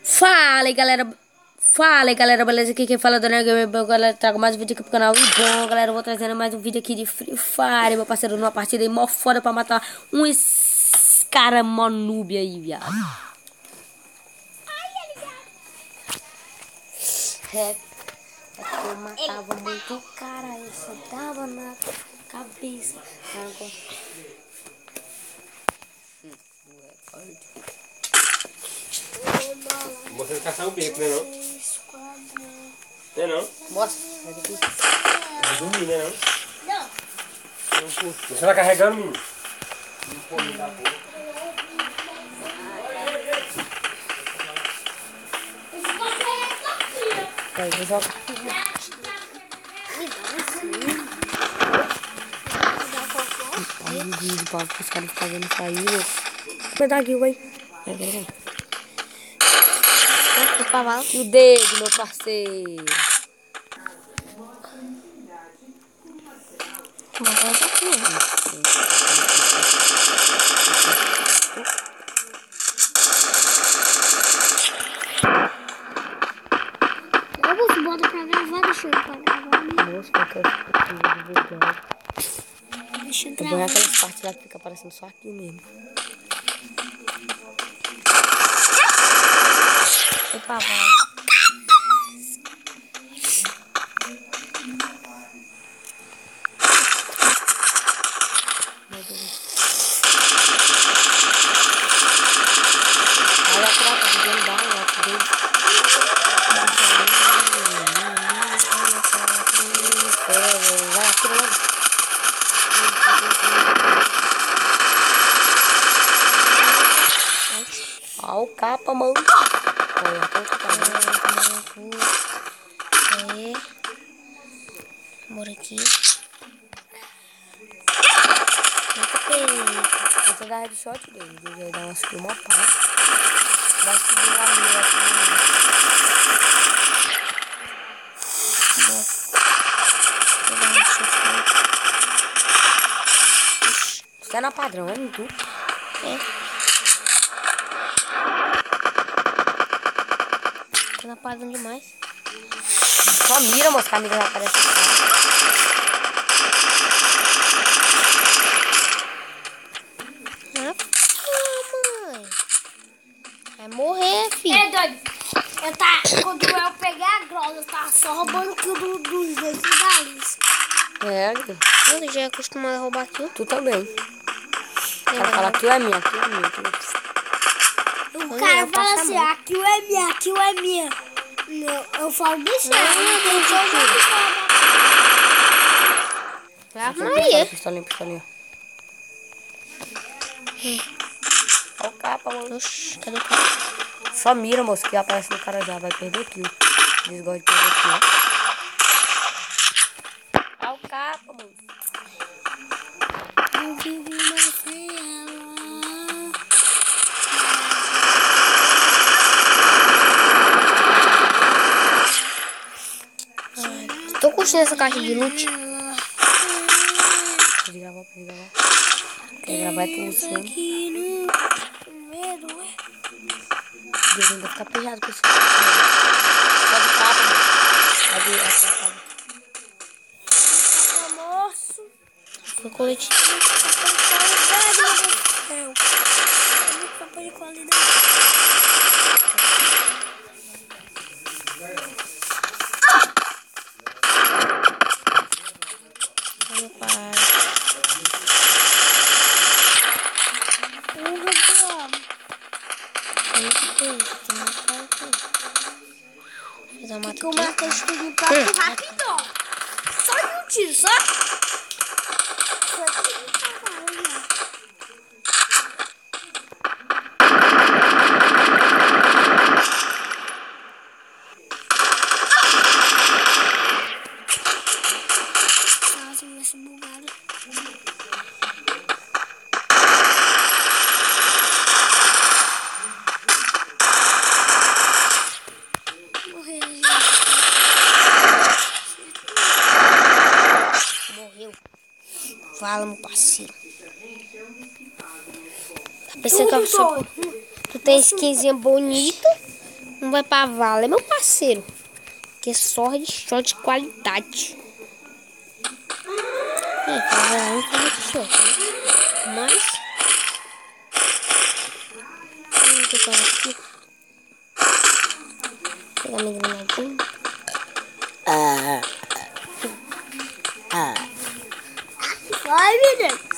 Fala aí, galera. Fala aí, galera, beleza? Aqui quem fala é o Daniel Gamer, galera. Trago mais um vídeo aqui pro canal. E bom, galera, eu vou trazendo mais um vídeo aqui de Free Fire, meu parceiro, numa partida aí mó foda pra matar uns cara mó noob aí, viado. É que eu matava muito cara, eu só dava na cabeça. Você caçar o beco, né não? Não é não? Mostra, sai daqui. Vai dormir, né não? Não. Você tá carregando, menino? Vai, vou jogar. Os caras fazendo isso aí. Vai dar aqui, vai. Vai. O dedo, meu parceiro. Você bota pra gravar, deixa eu pra gravar. Moço, que eu Deixa eu vou gravar. aquelas partes lá que fica aparecendo só aqui mesmo. Epa, vai. Meu Deus. Olha a troca, dizendo bala, ó, dele. Vai, atira logo. Ó o capa, mano. Olha, Aí. Bora aqui. você dá headshot dele, ele vai dar umas kills mó pau. Vai subir lá no aqui. Você é na padrão, é tu? É. Tá na padrão demais. Só mira, moça, que a mira já aparece aqui. Mãe. Vai morrer, filho. É doido. Quando eu peguei a grossa, eu tava só roubando aquilo dos dois da Alice. É, Eu já é acostumado a roubar aquilo. tu também. O cara fala, aquilo é minha, aquilo é minha. O cara fala assim, aquilo é minha, aquilo é minha. Eu falo, deixa Ave Maria. Pistolinha. Olha o capa, mano. Oxi, cadê o cara? Só mira, moço, que aparece no cara já, vai perder kill. Eles gostam de perder kill. Olha o capa, mano. Eu vivi mais sem ela. Tô curtindo essa caixa de loot. Pode gravar. Quer gravar é tudo, sim. Deus, ainda fica pejado com esse cara. Pode capa, mano. moço. Foi coletivo. Capa de qualidade. Meu pai. Fiz a mata Que eu matei esse tudo pra rapidão. Só de um tiro, só. Só de um tiro. Nossa, vai ser bugado. Morreu. Fala, meu parceiro. Tá pensando que eu sou... Tu tem skinzinha bonita. Não vai pra vala, é meu parceiro. Que é só headshot de qualidade. É, não foi headshot, né? Mas... Vamos pegar aqui. Pegar minha granadinha. Vai, menino.